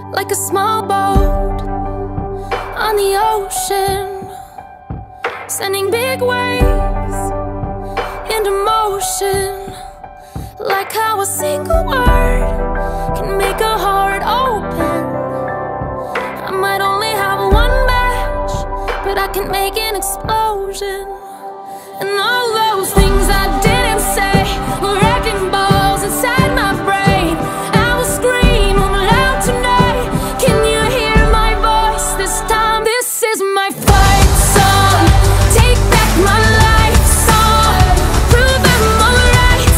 like a small boat on the ocean, sending big waves into motion. Like how a single word can make a heart open. I might only have one match, but I can make an explosion. And all those things I didn't say were wrecking balls inside my brain. I will scream loud tonight. Can you hear my voice this time? This is my fight song. Take back my life song. Prove I'm alright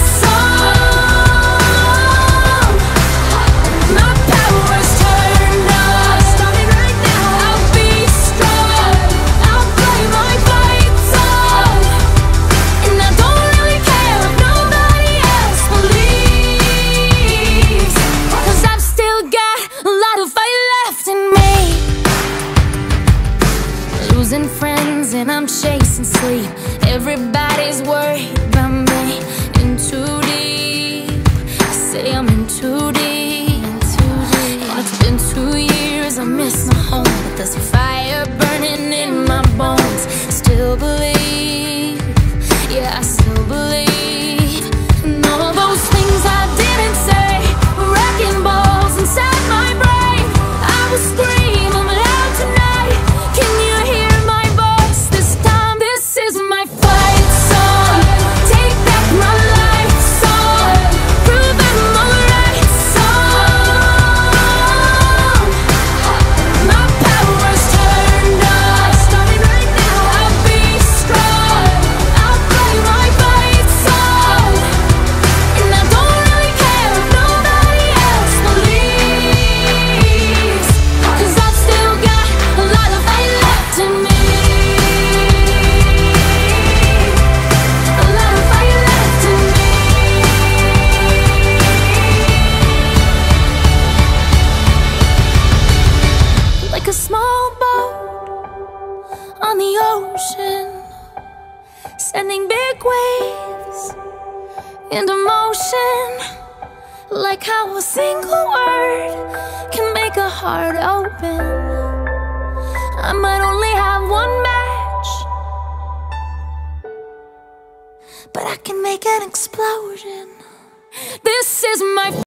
song. My power's turned on. Starting right now. I'll be strong. I'll play my fight song. And I don't really care if nobody else believes, 'cause I've still got a lot of fight left in me. Losing friends and I'm chasing sleep. Everybody's worried about me. In too deep. Say I'm in too deep. And it's been 2 years, I miss my home, but there's a fire burning in my bones. Still believe, yeah, I still believe. And all those things I didn't say were wrecking balls inside my brain. I will scream loud tonight. Can you hear my voice this time? This is my fight song. Take back my life song. Prove I'm alright song. My power's turned on. Starting right now. I'll be strong. I'll play my fight song. And I don't really care if nobody else believes, 'cause I've still got a lot of fight left in me. A lot of fight left in me. Like a small boat on the ocean, sending big waves into motion. Like how a single word can make a heart open. I might only have one match, but I can make an explosion. This is my